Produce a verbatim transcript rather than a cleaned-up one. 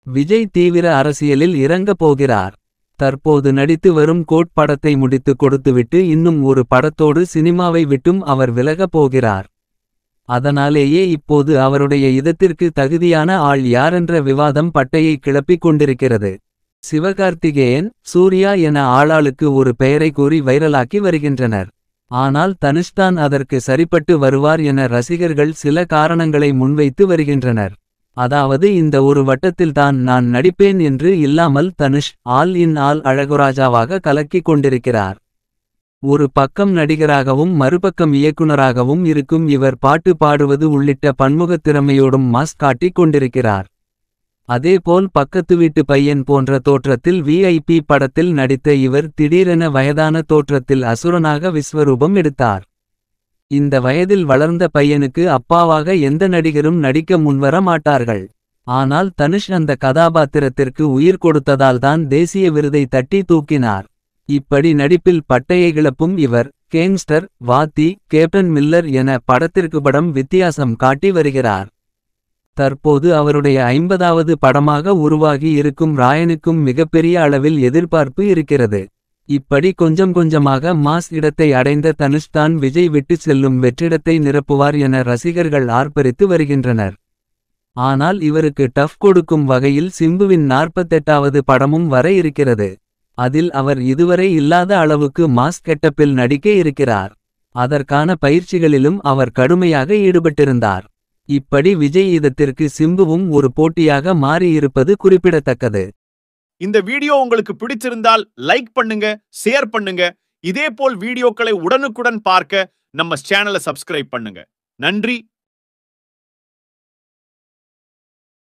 விஜய் தீவிர அரசியலில் இறங்கப் போகிறார். தற்போது நடித்து வரும் கோட் படத்தை முடித்து கொடுத்துவிட்டு இன்னும் ஒரு படத்தோடு சினிமாவை விட்டும் அவர் விலகப் போகிறார். அதனாலேயே இப்போது அவருடைய இதத்திற்கு தகுதியான ஆள் யாரென்ற விவாதம் பட்டையை கிளப்பிக் கொண்டிருக்கிறது. சிவகார்த்திகேயன், சூர்யா என ஆளாளுக்கு ஒரு பெயரை கூறி வைரலாக்கி வருகின்றனர். ஆனால் தனுஷ்தான் அதற்கு சரிப்பட்டு வருவார் என ரசிகர்கள் சில காரணங்களை முன்வைத்து வருகின்றனர். அதாவது இந்த ஒரு வட்டத்தில்தான் நான் நடிப்பேன் என்று இல்லாமல் தனுஷ் ஆல் இன் ஆல் அழகுராஜாவாக கலக்கிக் கொண்டிருக்கிறார். ஒரு பக்கம் நடிகராகவும் மறுபக்கம் இயக்குனராகவும் இருக்கும் இவர் பாட்டு பாடுவது உள்ளிட்ட பன்முகத் திறமையோடும் மாஸ் காட்டிக் கொண்டிருக்கிறார். அதேபோல் பக்கத்து வீட்டு பையன் போன்ற தோற்றத்தில் விஐபி படத்தில் நடித்த இவர் திடீரென வயதான தோற்றத்தில் அசுரனாக விஸ்வரூபம் எடுத்தார். இந்த வயதில் வளர்ந்த பையனுக்கு அப்பாவாக எந்த நடிகரும் நடிக்க முன்வர மாட்டார்கள். ஆனால் தனுஷ் அந்த கதாபாத்திரத்திற்கு உயிர் கொடுத்ததால்தான் தேசிய விருதை தட்டி தூக்கினார். இப்படி நடிப்பில் பட்டையை கிளப்பும் இவர் கேங்ஸ்டர், வாத்தி, கேப்டன் மில்லர் என படத்திற்கு படம் வித்தியாசம் காட்டி வருகிறார். தற்போது அவருடைய ஐம்பதாவது படமாக உருவாகி இருக்கும் ராயனுக்கும் மிகப்பெரிய அளவில் எதிர்பார்ப்பு இருக்கிறது. இப்படி கொஞ்சம் கொஞ்சமாக மாஸ் இடத்தை அடைந்த தனுஷ் தான் விஜய் விட்டு செல்லும் வெற்றிடத்தை நிரப்புவார் என ரசிகர்கள் ஆர்ப்பரித்து வருகின்றனர். ஆனால் இவருக்கு டஃப் கொடுக்கும் வகையில் சிம்புவின் நாற்பத்தெட்டாவது படமும் வர இருக்கிறது. அதில் அவர் இதுவரை இல்லாத அளவுக்கு மாஸ் கெட்டப்பில் நடிக்க இருக்கிறார். அதற்கான பயிற்சிகளிலும் அவர் கடுமையாக ஈடுபட்டிருந்தார். இப்படி விஜய் இதத்திற்கு சிம்புவும் ஒரு போட்டியாக மாறியிருப்பது குறிப்பிடத்தக்கது. இந்த வீடியோ உங்களுக்கு பிடிச்சிருந்தால் லைக் பண்ணுங்க, ஷேர் பண்ணுங்க. இதேபோல் வீடியோக்களை உடனுக்குடன் பார்க்க நம்ம சேனலை சப்ஸ்கிரைப் பண்ணுங்க. நன்றி.